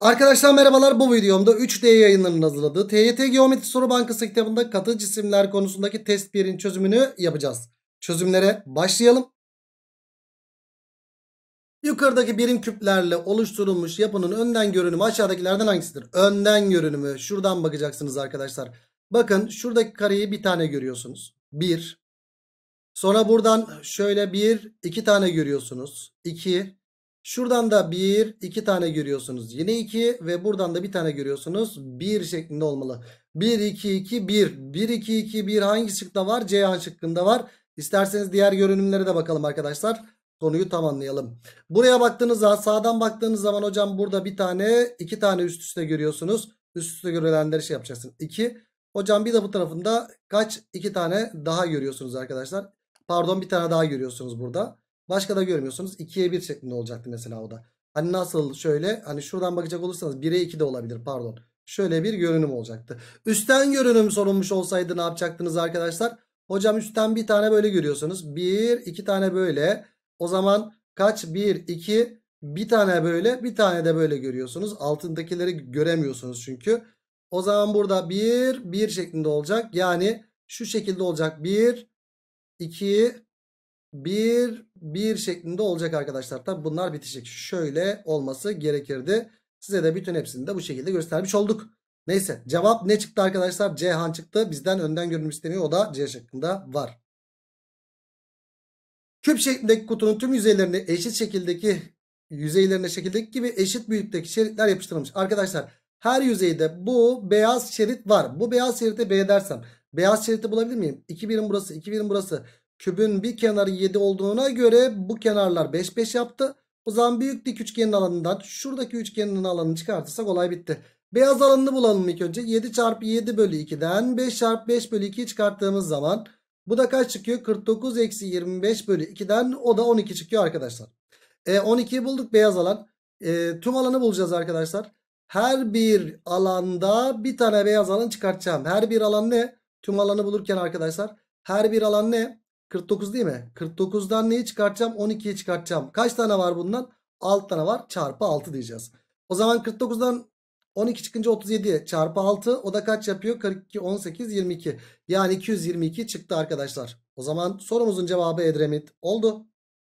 Arkadaşlar merhabalar, bu videomda 3D yayınlarının hazırladığı TYT Geometri Soru Bankası kitabında katı cisimler konusundaki test 1'in çözümünü yapacağız. Çözümlere başlayalım. Yukarıdaki birim küplerle oluşturulmuş yapının önden görünümü aşağıdakilerden hangisidir? Önden görünümü şuradan bakacaksınız arkadaşlar. Bakın şuradaki kareyi bir tane görüyorsunuz. 1. Sonra buradan şöyle 1, 2 tane görüyorsunuz. 2. Şuradan da 1, 2 tane görüyorsunuz. Yine 2 ve buradan da bir tane görüyorsunuz. 1 şeklinde olmalı. 1, 2, 2, 1. 1, 2, 2, 1 hangi şıkta var? C şıkkında var. İsterseniz diğer görünümlere de bakalım arkadaşlar. Konuyu tamamlayalım. Buraya baktığınızda, sağdan baktığınız zaman hocam burada bir tane, 2 tane üst üste görüyorsunuz. Üst üste görülenleri şey yapacaksın. 2. Hocam bir de bu tarafında kaç? 2 tane daha görüyorsunuz arkadaşlar. Pardon, bir tane daha görüyorsunuz burada. Başka da görmüyorsunuz. 2'ye 1 şeklinde olacaktı mesela o da. Hani nasıl, şöyle hani şuradan bakacak olursanız 1'e 2 de olabilir, pardon. Şöyle bir görünüm olacaktı. Üstten görünüm sorulmuş olsaydı ne yapacaktınız arkadaşlar? Hocam üstten bir tane böyle görüyorsunuz. 1, 2 tane böyle. O zaman kaç? 1, 2, bir tane böyle, bir tane de böyle görüyorsunuz. Altındakileri göremiyorsunuz çünkü. O zaman burada 1, 1 şeklinde olacak. Yani şu şekilde olacak. 1, 2, 1, 1 şeklinde olacak arkadaşlar. Tabi bunlar bitecek. Şöyle olması gerekirdi. Size de bütün hepsini de bu şekilde göstermiş olduk. Neyse, cevap ne çıktı arkadaşlar? Cihan çıktı. Bizden önden görünüm isteniyor. O da C şeklinde var. Küp şeklindeki kutunun tüm yüzeylerine eşit şekildeki gibi eşit büyüklükteki şeritler yapıştırılmış. Arkadaşlar her yüzeyde bu beyaz şerit var. Bu beyaz şerite B dersem beyaz şeriti bulabilir miyim? 2 birim burası, 2 birim burası. Kübün bir kenarı 7 olduğuna göre bu kenarlar 5 5 yaptı. O zaman büyük dik üçgenin alanından şuradaki üçgenin alanını çıkartırsak olay bitti. Beyaz alanını bulalım ilk önce. 7 çarpı 7 bölü 2'den 5 çarpı 5 bölü 2'yi çıkarttığımız zaman bu da kaç çıkıyor? 49 eksi 25 bölü 2'den o da 12 çıkıyor arkadaşlar. 12'yi bulduk, beyaz alan. Tüm alanı bulacağız arkadaşlar. Her bir alanda bir tane beyaz alan çıkartacağım. Her bir alan ne? Tüm alanı bulurken arkadaşlar. Her bir alan ne? 49 değil mi? 49'dan neyi çıkartacağım? 12'yi çıkartacağım. Kaç tane var bundan? 6 tane var. Çarpı 6 diyeceğiz. O zaman 49'dan 12 çıkınca 37 çarpı 6, o da kaç yapıyor? 42, 18, 22. Yani 222 çıktı arkadaşlar. O zaman sorumuzun cevabı Edremit oldu.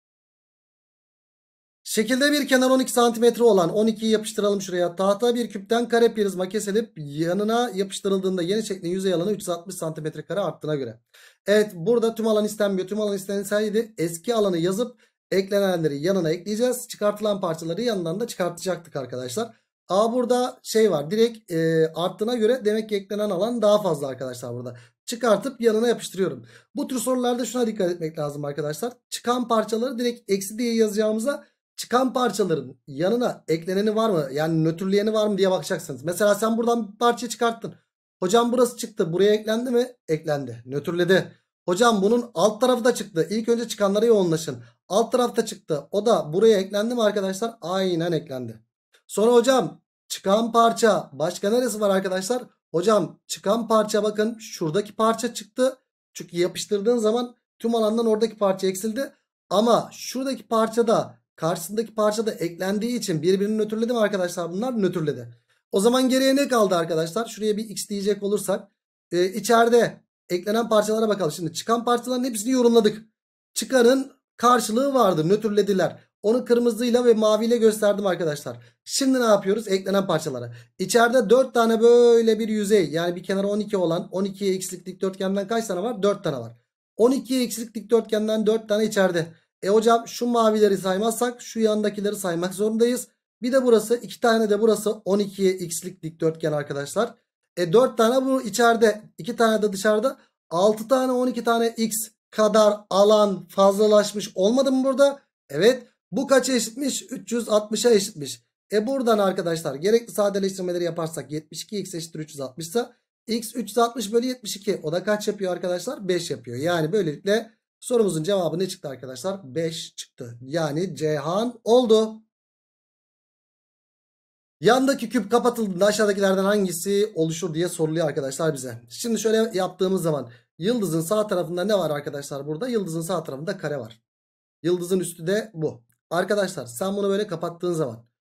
Şekilde bir kenar 12 santimetre olan 12'yi yapıştıralım şuraya. Tahta bir küpten kare prizma kesilip yanına yapıştırıldığında yeni şeklin yüzey alanı 360 santimetre kare arttığına göre. Evet, burada tüm alan istenmiyor. Tüm alan istenseydi eski alanı yazıp eklenenleri yanına ekleyeceğiz. Çıkartılan parçaları yanından da çıkartacaktık arkadaşlar. Burada şey var, direkt arttığına göre demek ki eklenen alan daha fazla arkadaşlar burada. Çıkartıp yanına yapıştırıyorum. Bu tür sorularda şuna dikkat etmek lazım arkadaşlar. Çıkan parçaları direkt eksi diye yazacağımıza çıkan parçaların yanına ekleneni var mı? Yani nötrleyeni var mı diye bakacaksınız. Mesela sen buradan bir parça çıkarttın. Hocam burası çıktı. Buraya eklendi mi? Eklendi. Nötrledi. Hocam bunun alt tarafı da çıktı. İlk önce çıkanlara yoğunlaşın. Alt tarafta çıktı. O da buraya eklendi mi arkadaşlar? Aynen eklendi. Sonra hocam çıkan parça başka neresi var arkadaşlar? Hocam çıkan parça, bakın şuradaki parça çıktı. Çünkü yapıştırdığın zaman tüm alandan oradaki parça eksildi. Ama şuradaki parçada karşısındaki parçada eklendiği için birbirini nötrledi mi arkadaşlar? Bunlar nötrledi. O zaman geriye ne kaldı arkadaşlar? Şuraya bir x diyecek olursak içeride eklenen parçalara bakalım. Şimdi çıkan parçaların hepsini yorumladık. Çıkanın karşılığı vardı, nötrlediler. Onu kırmızıyla ve maviyle gösterdim arkadaşlar. Şimdi ne yapıyoruz? Eklenen parçalara. İçeride 4 tane böyle bir yüzey, yani bir kenarı 12 olan 12'ye x'lik dikdörtgenden kaç tane var? 4 tane var. 12'ye x'lik dikdörtgenden 4 tane içeride. Hocam şu mavileri saymazsak şu yandakileri saymak zorundayız. Bir de burası, 2 tane de burası 12'ye x'lik dikdörtgen arkadaşlar. 4 tane bu içeride, 2 tane de dışarıda. 6 tane 12 tane x kadar alan fazlalaşmış olmadı mı burada? Evet. Bu kaça eşitmiş? 360'a eşitmiş. Buradan arkadaşlar gerekli sadeleştirmeleri yaparsak 72x eşittir 360 ise x 360 bölü 72. O da kaç yapıyor arkadaşlar? 5 yapıyor. Yani böylelikle sorumuzun cevabı ne çıktı arkadaşlar? 5 çıktı. Yani Ceyhan oldu. Yandaki küp kapatıldığında aşağıdakilerden hangisi oluşur diye soruluyor arkadaşlar bize. Şimdi şöyle yaptığımız zaman yıldızın sağ tarafında ne var arkadaşlar burada? Yıldızın sağ tarafında kare var. Yıldızın üstü de bu. Arkadaşlar sen bunu böyle kapattığın zaman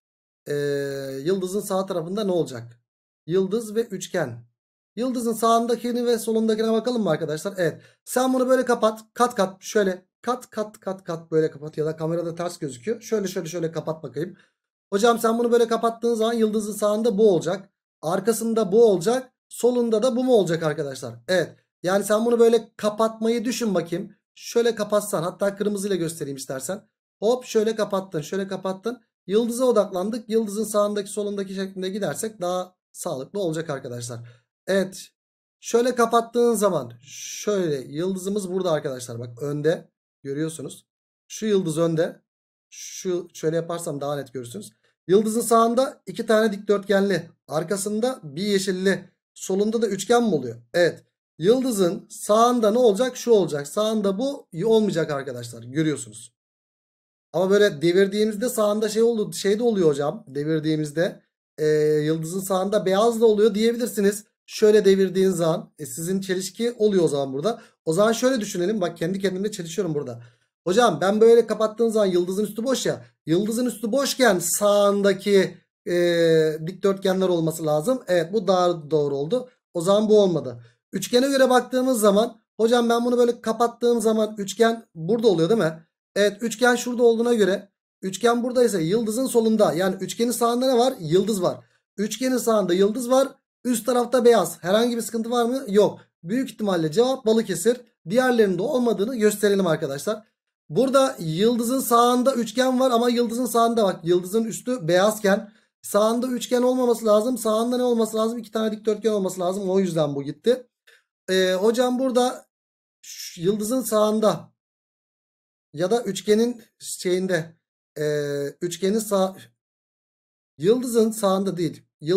Ee, Yıldızın sağ tarafında ne olacak? Yıldız ve üçgen. Yıldızın sağındakini ve solundakine bakalım mı arkadaşlar? Evet. Sen bunu böyle kapat. Kat kat şöyle. Kat kat kat kat böyle kapat. Ya da kamerada ters gözüküyor. Şöyle şöyle şöyle kapat bakayım. Hocam sen bunu böyle kapattığın zaman yıldızın sağında bu olacak. Arkasında bu olacak. Solunda da bu mu olacak arkadaşlar? Evet. Yani sen bunu böyle kapatmayı düşün bakayım. Şöyle kapatsan, hatta kırmızıyla göstereyim istersen. Hop şöyle kapattın, şöyle kapattın. Yıldıza odaklandık. Yıldızın sağındaki solundaki şeklinde gidersek daha sağlıklı olacak arkadaşlar. Evet. Şöyle kapattığın zaman şöyle yıldızımız burada arkadaşlar. Bak önde görüyorsunuz. Şu yıldız önde. Şu şöyle yaparsam daha net görürsünüz. Yıldızın sağında iki tane dikdörtgenli. Arkasında bir yeşilli. Solunda da üçgen mi oluyor? Evet. Yıldızın sağında ne olacak? Şu olacak. Sağında bu olmayacak arkadaşlar. Görüyorsunuz. Ama böyle devirdiğimizde sağında şey de oluyor hocam. Devirdiğimizde yıldızın sağında beyaz da oluyor diyebilirsiniz. Şöyle devirdiğiniz zaman sizin çelişki oluyor o zaman burada. O zaman şöyle düşünelim. Bak kendi kendimle çelişiyorum burada. Hocam ben böyle kapattığım zaman yıldızın üstü boş ya. Yıldızın üstü boşken sağındaki dikdörtgenler olması lazım. Evet bu daha doğru oldu. O zaman bu olmadı. Üçgene göre baktığımız zaman hocam ben bunu böyle kapattığım zaman üçgen burada oluyor değil mi? Evet üçgen şurada olduğuna göre üçgen buradaysa yıldızın solunda, yani üçgenin sağında ne var? Yıldız var. Üçgenin sağında yıldız var. Üst tarafta beyaz. Herhangi bir sıkıntı var mı? Yok. Büyük ihtimalle cevap Balıkesir. Diğerlerinde olmadığını gösterelim arkadaşlar. Burada yıldızın sağında üçgen var ama yıldızın sağında bak yıldızın üstü beyazken sağında üçgen olmaması lazım. Sağında ne olması lazım? İki tane dikdörtgen olması lazım. O yüzden bu gitti. Hocam burada yıldızın sağında ya da üçgenin şeyinde üçgenin yıldızın sağında değil.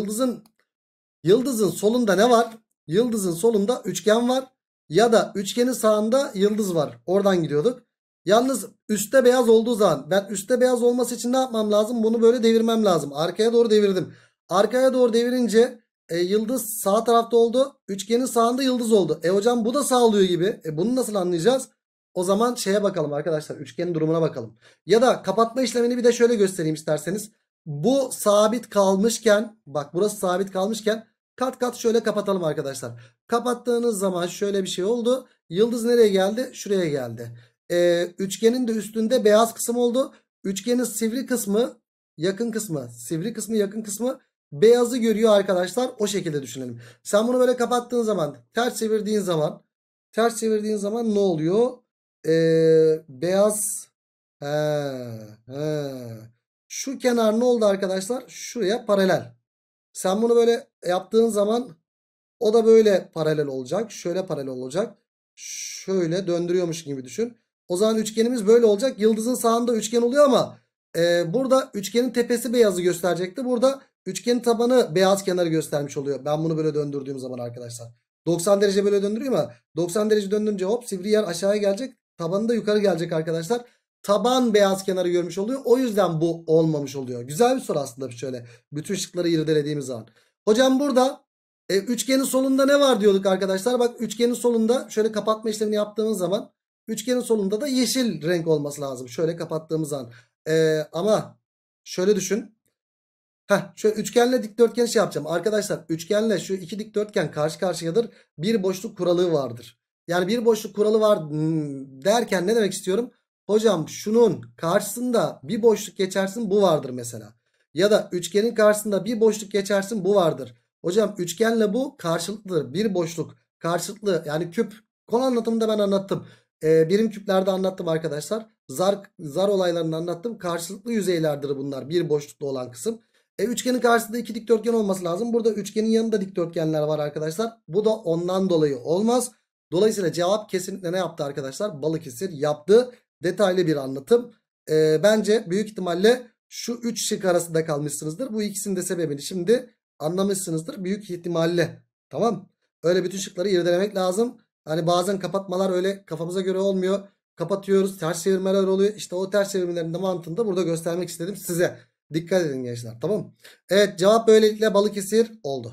Yıldızın solunda ne var? Yıldızın solunda üçgen var ya da üçgenin sağında yıldız var. Oradan gidiyorduk. Yalnız üstte beyaz olduğu zaman ben üstte beyaz olması için ne yapmam lazım? Bunu böyle devirmem lazım. Arkaya doğru devirdim. Arkaya doğru devirince yıldız sağ tarafta oldu. Üçgenin sağında yıldız oldu. Hocam bu da sağlıyor gibi. Bunu nasıl anlayacağız? O zaman şeye bakalım arkadaşlar. Üçgenin durumuna bakalım. Ya da kapatma işlemini bir de şöyle göstereyim isterseniz. Bu sabit kalmışken bak burası sabit kalmışken kat kat şöyle kapatalım arkadaşlar. Kapattığınız zaman şöyle bir şey oldu. Yıldız nereye geldi? Şuraya geldi. Üçgenin de üstünde beyaz kısım oldu. Üçgenin sivri kısmı, yakın kısmı, sivri kısmı, yakın kısmı beyazı görüyor arkadaşlar. O şekilde düşünelim. Sen bunu böyle kapattığın zaman, ters çevirdiğin zaman ne oluyor? Beyaz. He, he. Şu kenar ne oldu arkadaşlar? Şuraya paralel. Sen bunu böyle yaptığın zaman o da böyle paralel olacak. Şöyle paralel olacak. Şöyle döndürüyormuş gibi düşün. O zaman üçgenimiz böyle olacak. Yıldızın sağında üçgen oluyor ama burada üçgenin tepesi beyazı gösterecekti. Burada üçgenin tabanı beyaz kenarı göstermiş oluyor. Ben bunu böyle döndürdüğüm zaman arkadaşlar. 90 derece böyle döndürüyor ama 90 derece döndürünce hop sivri yer aşağıya gelecek. Tabanı da yukarı gelecek arkadaşlar. Taban beyaz kenarı görmüş oluyor. O yüzden bu olmamış oluyor. Güzel bir soru aslında şöyle. Bütün şıkları irdelediğimiz zaman. Hocam burada üçgenin solunda ne var diyorduk arkadaşlar. Bak üçgenin solunda şöyle kapatma işlemini yaptığımız zaman üçgenin solunda da yeşil renk olması lazım. Şöyle kapattığımız zaman. Ama şöyle düşün. Şöyle üçgenle dikdörtgen şey yapacağım. Arkadaşlar üçgenle şu iki dikdörtgen karşı karşıyadır. Bir boşluk kuralı vardır. Yani bir boşluk kuralı var derken ne demek istiyorum? Hocam şunun karşısında bir boşluk geçersin bu vardır mesela. Ya da üçgenin karşısında bir boşluk geçersin bu vardır. Hocam üçgenle bu karşılıklıdır. Bir boşluk karşılıklı, yani küp. Konu anlatımında ben anlattım. Birim küplerde anlattım arkadaşlar. Zar olaylarını anlattım. Karşılıklı yüzeylerdir bunlar. Bir boşlukta olan kısım. Üçgenin karşısında iki dikdörtgen olması lazım. Burada üçgenin yanında dikdörtgenler var arkadaşlar. Bu da ondan dolayı olmaz. Dolayısıyla cevap kesinlikle ne yaptı arkadaşlar? Balıkesir yaptı. Detaylı bir anlatım. Bence büyük ihtimalle şu 3 şık arasında kalmışsınızdır. Bu ikisinin de sebebini şimdi anlamışsınızdır. Büyük ihtimalle. Tamam. Öyle bütün şıkları irdelemek lazım. Hani bazen kapatmalar öyle kafamıza göre olmuyor. Kapatıyoruz. Ters çevirmeler oluyor. İşte o ters çevirmelerin de mantığını da burada göstermek istedim size. Dikkat edin gençler. Tamam. Evet cevap böylelikle Balıkesir oldu.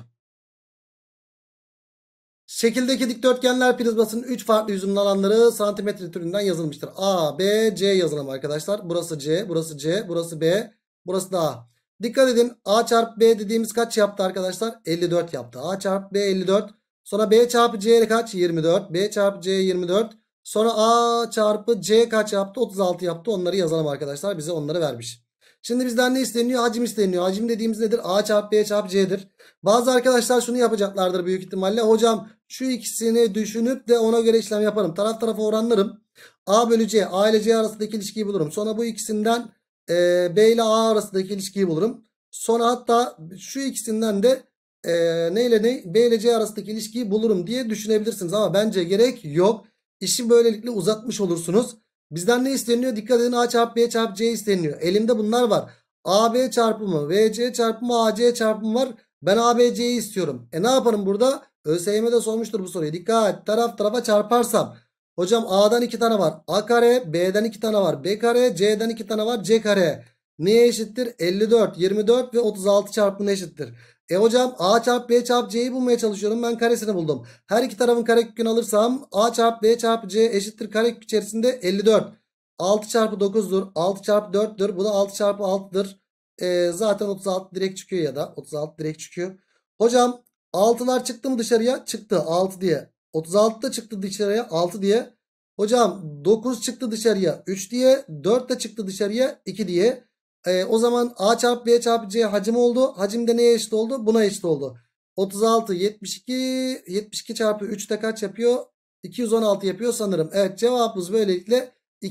Şekildeki dikdörtgenler prizmasının 3 farklı yüzünün alanları santimetre türünden yazılmıştır. A, B, C yazalım arkadaşlar. Burası C, burası C, burası B, burası da A. Dikkat edin, A çarpı B dediğimiz kaç yaptı arkadaşlar? 54 yaptı. A çarpı B 54. Sonra B çarpı C kaç? 24. B çarpı C 24. Sonra A çarpı C kaç yaptı? 36 yaptı. Onları yazalım arkadaşlar. Bize onları vermiş. Şimdi bizden ne isteniyor? Hacim isteniyor. Hacim dediğimiz nedir? A çarpı B çarpı C'dir. Bazı arkadaşlar şunu yapacaklardır büyük ihtimalle. Hocam şu ikisini düşünüp de ona göre işlem yaparım. Taraf tarafa oranlarım. A bölü C. A ile C arasındaki ilişkiyi bulurum. Sonra bu ikisinden B ile A arasındaki ilişkiyi bulurum. Sonra hatta şu ikisinden de ne ile ne B ile C arasındaki ilişkiyi bulurum diye düşünebilirsiniz. Ama bence gerek yok. İşi böylelikle uzatmış olursunuz. Bizden ne isteniyor? Dikkat edin, A çarpı B çarpı C isteniyor. Elimde bunlar var. AB çarpımı, VC çarpımı, AC çarpımı var. Ben ABC'yi istiyorum. Ne yaparım burada? ÖSYM'de sormuştur bu soruyu. Dikkat, taraf tarafa çarparsam. Hocam A'dan 2 tane var. A kare, B'den 2 tane var. B kare, C'den 2 tane var. C kare. Neye eşittir? 54, 24 ve 36 çarpımına eşittir. Hocam A çarpı B çarpı C'yi bulmaya çalışıyorum. Ben karesini buldum. Her iki tarafın karekökünü alırsam A çarpı B çarpı C eşittir karekök içerisinde 54. 6 çarpı 9'dur. 6 çarpı 4'tür. Bu da 6 çarpı 6'dır. Zaten 36 direkt çıkıyor ya da 36 direkt çıkıyor. Hocam 6'lar çıktı mı dışarıya? Çıktı 6 diye. 36 da çıktı dışarıya 6 diye. Hocam 9 çıktı dışarıya 3 diye. 4 de çıktı dışarıya 2 diye. O zaman A çarpı B çarpı C hacim oldu. Hacim de neye eşit oldu? Buna eşit oldu. 36 72 72 çarpı 3 de kaç yapıyor? 216 yapıyor sanırım. Evet, cevabımız böylelikle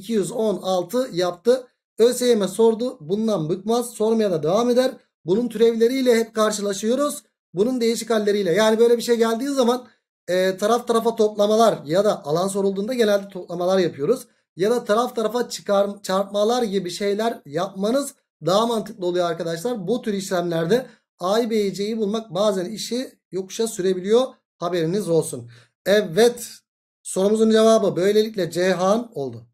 216 yaptı. ÖSYM sordu. Bundan bıkmaz. Sormaya da devam eder. Bunun türevleriyle hep karşılaşıyoruz. Bunun değişik halleriyle. Yani böyle bir şey geldiği zaman taraf tarafa toplamalar ya da alan sorulduğunda genelde toplamalar yapıyoruz. Ya da taraf tarafa çarpmalar gibi şeyler yapmanız daha mantıklı oluyor arkadaşlar. Bu tür işlemlerde A'yı B'yi C'yi bulmak bazen işi yokuşa sürebiliyor. Haberiniz olsun. Evet, sorumuzun cevabı böylelikle Ceyhan oldu.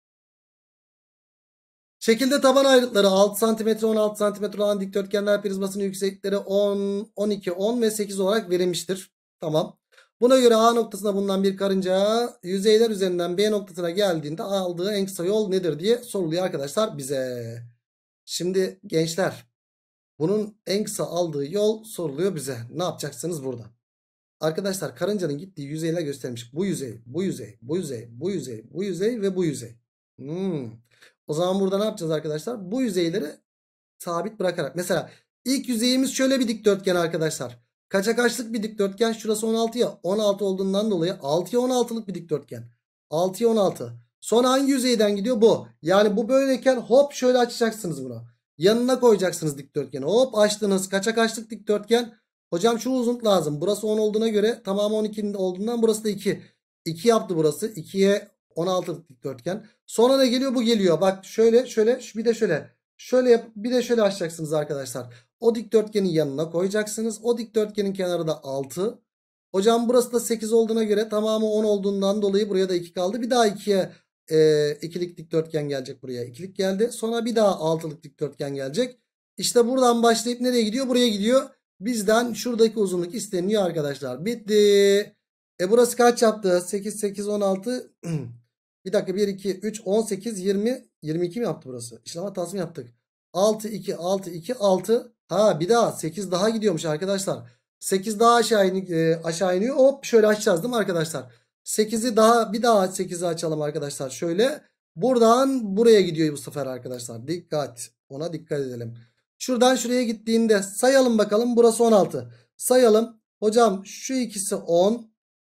Şekilde taban ayrıtları 6 cm 16 cm olan dikdörtgenler prizmasının yükseklikleri 10, 12, 10 ve 8 olarak verilmiştir. Tamam. Buna göre A noktasında bulunan bir karınca yüzeyler üzerinden B noktasına geldiğinde aldığı en kısa yol nedir diye soruluyor arkadaşlar bize. Şimdi gençler, bunun en kısa aldığı yol soruluyor bize. Ne yapacaksınız burada? Arkadaşlar karıncanın gittiği yüzeyler göstermiş. Bu yüzey, bu yüzey, bu yüzey, bu yüzey, bu yüzey ve bu yüzey. O zaman burada ne yapacağız arkadaşlar? Bu yüzeyleri sabit bırakarak. Mesela ilk yüzeyimiz şöyle bir dikdörtgen arkadaşlar. Kaça kaçlık bir dikdörtgen? Şurası 16 ya. 16 olduğundan dolayı 6'ya 16'lık bir dikdörtgen. 6'ya 16. Sonra hangi yüzeyden gidiyor? Bu. Yani bu böyleyken hop şöyle açacaksınız bunu. Yanına koyacaksınız dikdörtgeni. Hop açtınız. Kaça kaçlık dikdörtgen? Hocam şu uzunluk lazım. Burası 10 olduğuna göre tamamı 12'nin olduğundan burası da 2. 2 yaptı burası. 2'ye 16 dikdörtgen. Sonra ne geliyor? Bu geliyor. Bak şöyle şöyle bir de şöyle. Şöyle yap, bir de şöyle açacaksınız arkadaşlar. O dikdörtgenin yanına koyacaksınız. O dikdörtgenin kenarı da 6. Hocam burası da 8 olduğuna göre tamamı 10 olduğundan dolayı buraya da 2 kaldı. Bir daha 2'ye ikilik dikdörtgen gelecek buraya. İkilik geldi. Sonra bir daha 6'lık dikdörtgen gelecek. İşte buradan başlayıp nereye gidiyor? Buraya gidiyor. Bizden şuradaki uzunluk isteniyor arkadaşlar. Bitti. Burası kaç yaptı? 8, 8, 16. Bir dakika, 1, 2, 3, 18, 20, 22 mi yaptı burası? İşlem hatası mı yaptık? 6, 2, 6, 2, 6. Ha, bir daha 8 daha gidiyormuş arkadaşlar. 8 daha aşağı iniyor. Hop şöyle açacağız değil mi arkadaşlar? 8'i daha bir daha 8'i açalım arkadaşlar. Şöyle buradan buraya gidiyor bu sefer arkadaşlar. Dikkat. Ona dikkat edelim. Şuradan şuraya gittiğinde sayalım bakalım. Burası 16. Sayalım. Hocam şu ikisi 10.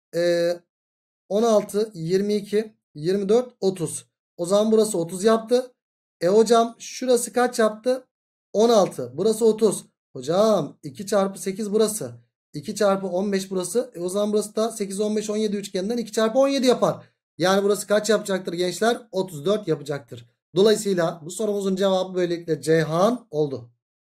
16, 22, 24, 30. O zaman burası 30 yaptı. Hocam şurası kaç yaptı? 16. Burası 30. Hocam 2 çarpı 8 burası. 2 çarpı 15 burası. O zaman burası da 8, 15, 17 üçgeninden 2 çarpı 17 yapar. Yani burası kaç yapacaktır gençler? 34 yapacaktır. Dolayısıyla bu sorumuzun cevabı böylelikle Ceyhan oldu.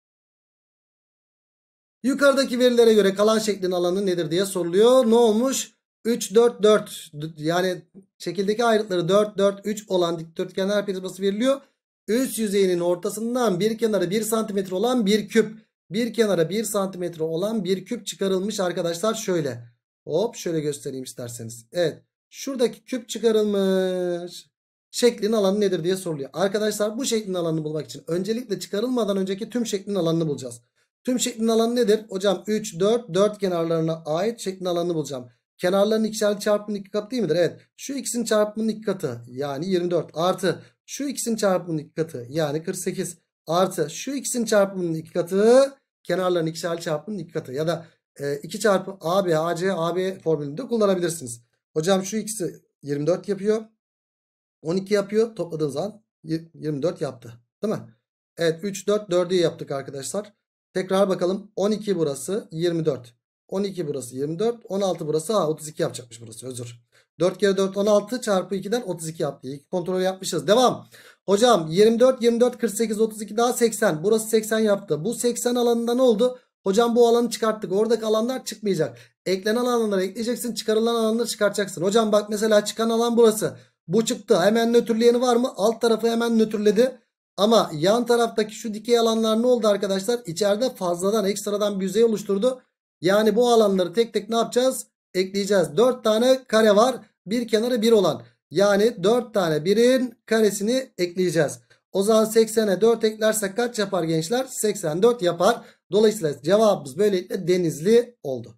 Yukarıdaki verilere göre kalan şeklin alanı nedir diye soruluyor. Ne olmuş? 3, 4, 4. Yani şekildeki ayrıtları 4, 4, 3 olan dikdörtgenler prizması veriliyor. Üst yüzeyinin ortasından bir kenarı 1 santimetre olan bir küp. Bir kenara 1 santimetre olan bir küp çıkarılmış arkadaşlar şöyle. Hop şöyle göstereyim isterseniz. Evet. Şuradaki küp çıkarılmış. şeklin alanı nedir diye soruluyor. Arkadaşlar bu şeklin alanını bulmak için öncelikle çıkarılmadan önceki tüm şeklin alanını bulacağız. Tüm şeklin alanı nedir? Hocam 3, 4, 4 kenarlarına ait şeklin alanını bulacağım. Kenarların ikişer çarpımının 2 katı değil midir? Evet. Şu x'in çarpımının 2 katı yani 24 artı şu x'in çarpımının 2 katı yani 48 artı şu x'in çarpımının 2 katı kenarların ikişer çarpımının 2 katı ya da 2 çarpı AB, AC, AB formülünü de kullanabilirsiniz. Hocam şu x'i 24 yapıyor. 12 yapıyor. Topladığım zaman 24 yaptı. Değil mi? Evet 3, 4, 4'ü yaptık arkadaşlar. Tekrar bakalım. 12 burası 24. 12 burası 24. 16 burası 32 yapacakmış burası. Özür. 4 kere 4 16 çarpı 2'den 32 yaptı. İlk kontrolü yapmışız. Devam. Hocam 24, 24, 48, 32 daha 80. Burası 80 yaptı. Bu 80 alanında ne oldu? Hocam bu alanı çıkarttık. Oradaki alanlar çıkmayacak. Eklenen alanları ekleyeceksin. Çıkarılan alanları çıkartacaksın. Hocam bak mesela çıkan alan burası. Bu çıktı. Hemen nötrleyeni var mı? Alt tarafı hemen nötrledi. Ama yan taraftaki şu dikey alanlar ne oldu arkadaşlar? İçeride fazladan ekstradan bir yüzey oluşturdu. Yani bu alanları tek tek ne yapacağız? Ekleyeceğiz. 4 tane kare var. Bir kenarı 1 olan. Yani 4 tane 1'in karesini ekleyeceğiz. O zaman 80'e 4 eklersek kaç yapar gençler? 84 yapar. Dolayısıyla cevabımız böylelikle Denizli oldu.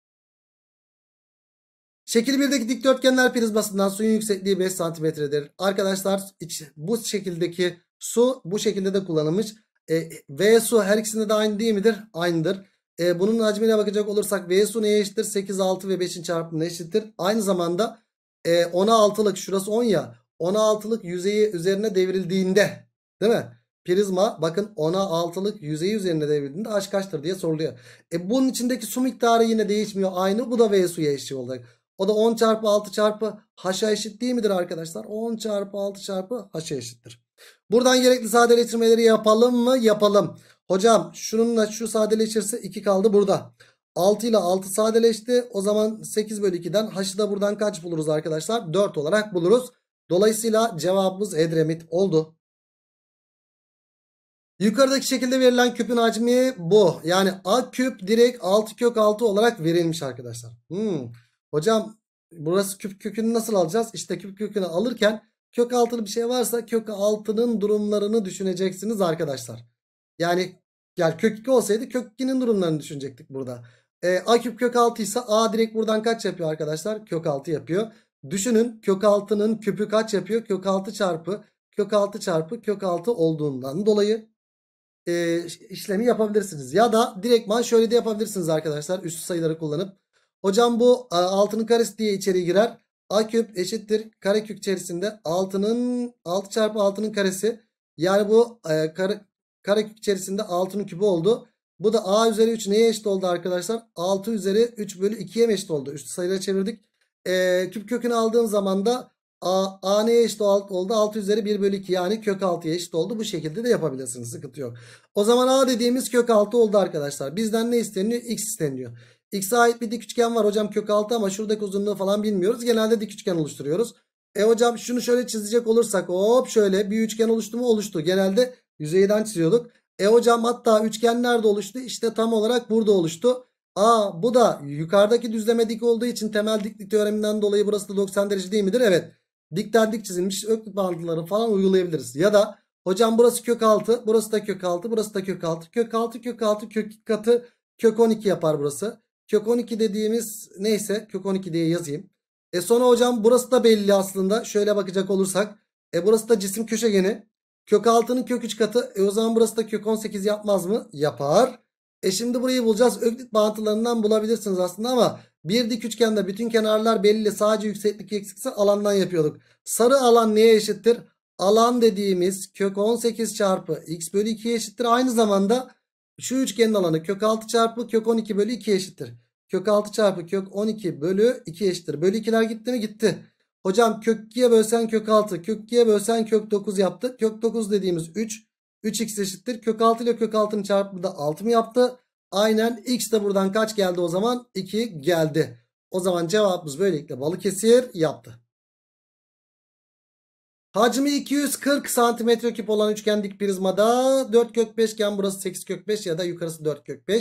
Şekil 1'deki dikdörtgenler prizmasından suyun yüksekliği 5 santimetredir. Arkadaşlar bu şekildeki su bu şekilde de kullanılmış. V su her ikisinde de aynı değil midir? Aynıdır. Bunun hacmine bakacak olursak V su neye eşittir? 8, 6 ve 5'in çarpımına eşittir. Aynı zamanda 10'a 6'lık şurası 10 ya. 10'a 6'lık yüzeyi üzerine devrildiğinde değil mi? Prizma bakın 10'a 6'lık yüzeyi üzerine devrildiğinde H kaçtır diye soruluyor. Bunun içindeki su miktarı yine değişmiyor. Aynı bu da V suya eşit olacak. O da 10 çarpı 6 çarpı H'a eşit değil midir arkadaşlar? 10 çarpı 6 çarpı H'a eşittir. Buradan gerekli sadeleştirmeleri yapalım mı? Yapalım. Hocam şununla şu sadeleşirse 2 kaldı burada. 6 ile 6 sadeleşti. O zaman 8 bölü 2'den H'ı da buradan kaç buluruz arkadaşlar? 4 olarak buluruz. Dolayısıyla cevabımız Edremit oldu. Yukarıdaki şekilde verilen küpün hacmi bu. Yani A küp direkt 6 kök 6 olarak verilmiş arkadaşlar. Hocam burası küp kökünü nasıl alacağız? İşte küp kökünü alırken kök 6'lı bir şey varsa kök 6'nın durumlarını düşüneceksiniz arkadaşlar. Yani kök 2 olsaydı kök 2'nin durumlarını düşünecektik burada. A küp kök 6 ise A direkt buradan kaç yapıyor arkadaşlar? Kök 6 yapıyor. Düşünün kök 6'nın küpü kaç yapıyor? Kök 6 çarpı kök 6 çarpı kök 6 olduğundan dolayı işlemi yapabilirsiniz. Ya da direktman şöyle de yapabilirsiniz arkadaşlar. Üstü sayıları kullanıp. Hocam bu 6'nın karesi diye içeri girer. A küp eşittir karekök içerisinde 6 çarpı 6'nın karesi. Yani bu karekök içerisinde 6'nın küpü oldu. Bu da A üzeri 3 neye eşit oldu arkadaşlar? 6 üzeri 3 bölü 2'ye mi eşit oldu? Üstü sayıları çevirdik. Küp kökünü aldığım zaman da A neye eşit oldu? 6 üzeri 1 bölü 2 yani kök 6'ya eşit oldu. Bu şekilde de yapabilirsiniz. Sıkıntı yok. O zaman A dediğimiz kök 6 oldu arkadaşlar. Bizden ne isteniyor? X isteniyor. X'e ait bir dik üçgen var hocam kök 6 ama şuradaki uzunluğu falan bilmiyoruz. Genelde dik üçgen oluşturuyoruz. Hocam şunu şöyle çizecek olursak hop şöyle bir üçgen oluştu mu? Oluştu. Genelde yüzeyden çiziyorduk. Hocam hatta üçgen nerede oluştu? İşte tam olarak burada oluştu. Bu da yukarıdaki düzleme dik olduğu için temel diklik teoreminden dolayı burası da 90 derece değil midir? Evet. Dikten dik çizilmiş Öklit bağıntıları falan uygulayabiliriz. Ya da hocam burası kök 6, burası da kök 6, burası da kök 6. Kök 6, kök 6, kök 2 katı kök 12 yapar burası. Kök 12 dediğimiz neyse kök 12 diye yazayım. Sonra hocam burası da belli aslında. Şöyle bakacak olursak. Burası da cisim köşegeni. Kök 6'nın kök 3 katı. O zaman burası da kök 18 yapmaz mı? Yapar. Şimdi burayı bulacağız. Öklit bağıntılarından bulabilirsiniz aslında ama bir dik üçgende bütün kenarlar belli. Sadece yükseklik eksikse alandan yapıyorduk. Sarı alan neye eşittir? Alan dediğimiz kök 18 çarpı x bölü 2'ye eşittir. Aynı zamanda şu üçgenin alanı kök 6 çarpı kök 12 bölü 2 eşittir. Kök 6 çarpı kök 12 bölü 2 eşittir. Bölü 2'ler gitti mi? Gitti. Hocam kök 2'ye bölsen kök 6. Kök 2'ye bölsen kök 9 yaptı. Kök 9 dediğimiz 3. 3x eşittir. Kök 6 ile kök 6'nın çarpımı da 6 mı yaptı? Aynen x de buradan kaç geldi o zaman? 2 geldi. O zaman cevabımız böylelikle Balıkesir yaptı. Hacmi 240 santimetre küp olan üçgen dik prizmada 4 kök 5 iken burası 8 kök 5 ya da yukarısı 4 kök 5.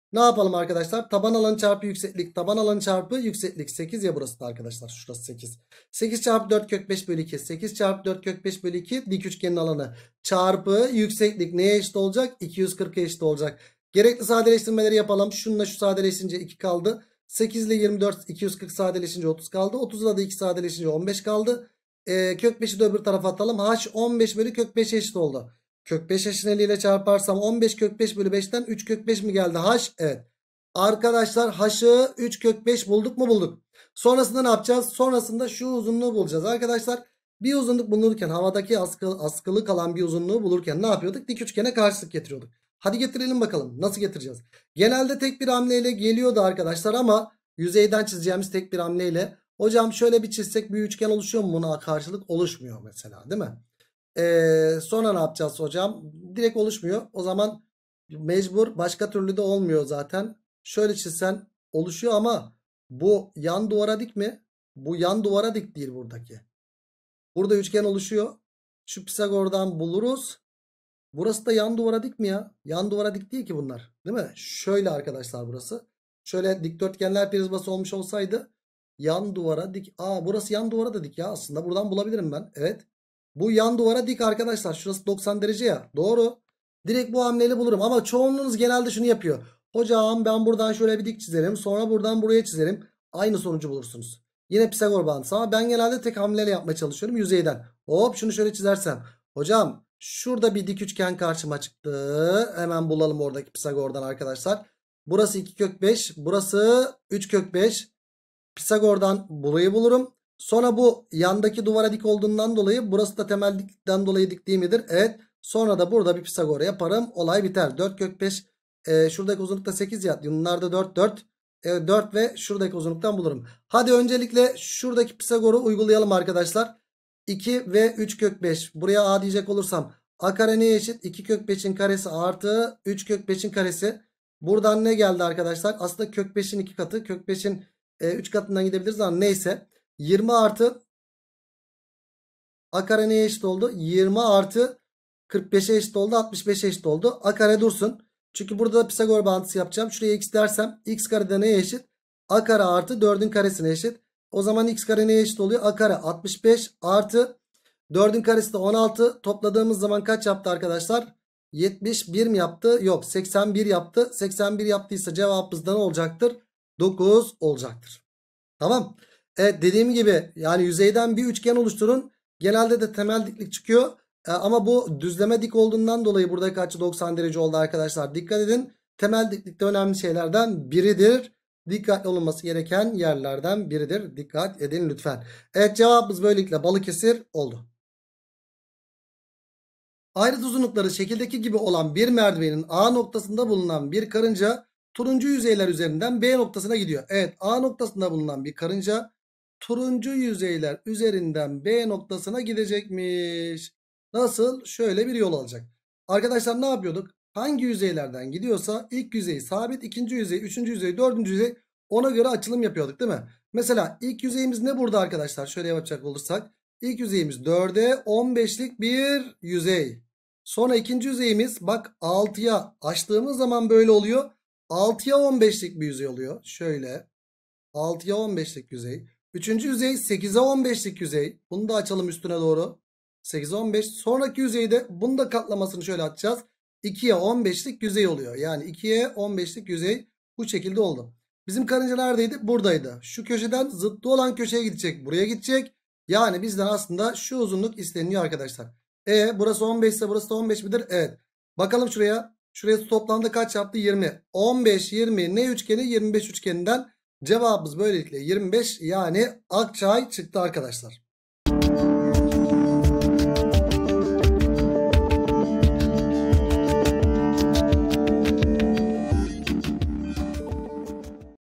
Ne yapalım arkadaşlar? Taban alanı çarpı yükseklik. Taban alanı çarpı yükseklik. 8 ya burası da arkadaşlar. Şurası 8. 8 çarpı 4 kök 5 bölü 2. 8 çarpı 4 kök 5 bölü 2. Dik üçgenin alanı. Çarpı yükseklik neye eşit olacak? 240'a eşit olacak. Gerekli sadeleştirmeleri yapalım. Şununla şu sadeleşince 2 kaldı. 8 ile 24 240 sadeleşince 30 kaldı. 30'la da 2 sadeleşince 15 kaldı. Kök 5'i de öbür tarafa atalım. H 15 bölü kök 5 eşit oldu. Kök 5 eşineliğiyle çarparsam 15 kök 5 bölü 5'ten 3 kök 5 mi geldi? H evet. Arkadaşlar H'ı 3 kök 5 bulduk mu? Bulduk. Sonrasında ne yapacağız? Sonrasında şu uzunluğu bulacağız. Arkadaşlar bir uzunluk bulunurken havadaki askılı kalan bir uzunluğu bulurken ne yapıyorduk? Dik üçgene karşılık getiriyorduk. Hadi getirelim bakalım. Nasıl getireceğiz? Genelde tek bir hamleyle geliyordu arkadaşlar ama yüzeyden çizeceğimiz tek bir hamleyle. Hocam şöyle bir çizsek bir üçgen oluşuyor mu? Buna karşılık oluşmuyor mesela, değil mi? Sonra ne yapacağız hocam? Direkt oluşmuyor. O zaman mecbur, başka türlü de olmuyor zaten. Şöyle çizsen oluşuyor ama bu yan duvara dik mi? Bu yan duvara dik değil buradaki. Burada üçgen oluşuyor. Şu Pisagor'dan buluruz. Burası da yan duvara dik mi ya? Yan duvara dik değil ki bunlar. Değil mi? Şöyle arkadaşlar burası. Şöyle dikdörtgenler prizması olmuş olsaydı yan duvara dik. Aa, burası yan duvara da dik ya aslında. Buradan bulabilirim ben. Evet. Bu yan duvara dik arkadaşlar. Şurası 90 derece ya. Doğru. Direkt bu hamleyle bulurum. Ama çoğunluğunuz genelde şunu yapıyor. Hocam ben buradan şöyle bir dik çizerim. Sonra buradan buraya çizerim. Aynı sonucu bulursunuz. Yine Pisagor bağıntısı ama ben genelde tek hamleyle yapmaya çalışıyorum yüzeyden. Hop şunu şöyle çizersem. Hocam şurada bir dik üçgen karşıma çıktı. Hemen bulalım oradaki Pisagor'dan arkadaşlar. Burası 2 kök 5. Burası 3 kök 5. Pisagor'dan burayı bulurum. Sonra bu yandaki duvara dik olduğundan dolayı burası da temel dikten dolayı dik değil midir? Evet. Sonra da burada bir Pisagor yaparım. Olay biter. 4 kök 5. Şuradaki uzunlukta 8 ya. Bunlar da 4 4. 4 ve şuradaki uzunluktan bulurum. Hadi öncelikle şuradaki Pisagor'u uygulayalım arkadaşlar. 2 ve 3 kök 5. Buraya a diyecek olursam a kare neye eşit? 2 kök 5'in karesi artı 3 kök 5'in karesi. Buradan ne geldi arkadaşlar? Aslında kök 5'in 2 katı. Kök 5'in 3 katından gidebiliriz ama neyse. 20 artı a kare neye eşit oldu? 20 artı 45'e eşit oldu. 65'e eşit oldu. A kare dursun. Çünkü burada da Pisagor bağıntısı yapacağım. Şuraya x dersem x kare de neye eşit? A kare artı 4'ün karesine eşit. O zaman x kare neye eşit oluyor? A kare 65 artı 4'ün karesi de 16. Topladığımız zaman kaç yaptı arkadaşlar? 71 mi yaptı? Yok, 81 yaptı. 81 yaptıysa cevabımız da ne olacaktır? 9 olacaktır. Tamam. Evet, dediğim gibi yani yüzeyden bir üçgen oluşturun. Genelde de temel diklik çıkıyor. Ama bu düzleme dik olduğundan dolayı buradaki açı 90 derece oldu arkadaşlar. Dikkat edin. Temel diklikte önemli şeylerden biridir. Dikkatli olunması gereken yerlerden biridir. Dikkat edin lütfen. Evet, cevabımız böylelikle Balıkesir oldu. Ayrıt uzunlukları şekildeki gibi olan bir merdivenin A noktasında bulunan bir karınca turuncu yüzeyler üzerinden B noktasına gidiyor. Evet, A noktasında bulunan bir karınca turuncu yüzeyler üzerinden B noktasına gidecekmiş. Nasıl? Şöyle bir yol alacak. Arkadaşlar ne yapıyorduk? Hangi yüzeylerden gidiyorsa ilk yüzey sabit, ikinci yüzey, üçüncü yüzey, dördüncü yüzey, ona göre açılım yapıyorduk değil mi? Mesela ilk yüzeyimiz ne burada arkadaşlar? Şöyle yapacak olursak. İlk yüzeyimiz 4'e 15'lik bir yüzey. Sonra ikinci yüzeyimiz bak 6'ya açtığımız zaman böyle oluyor. 6'ya 15'lik bir yüzey oluyor. Şöyle 6'ya 15'lik yüzey. Üçüncü yüzey 8'e 15'lik yüzey. Bunu da açalım üstüne doğru. 8'e 15. Sonraki yüzeyde bunu da katlamasını şöyle açacağız. 2'ye 15'lik yüzey oluyor. Yani 2'ye 15'lik yüzey bu şekilde oldu. Bizim karınca neredeydi? Buradaydı. Şu köşeden zıttı olan köşeye gidecek. Buraya gidecek. Yani bizden aslında şu uzunluk isteniyor arkadaşlar. Burası 15 ise burası da 15 midir? Evet. Bakalım şuraya. Şuraya toplamda kaç yaptı? 20. 15, 20 ne üçgeni? 25 üçgeninden cevabımız böylelikle 25, yani Akçay çıktı arkadaşlar.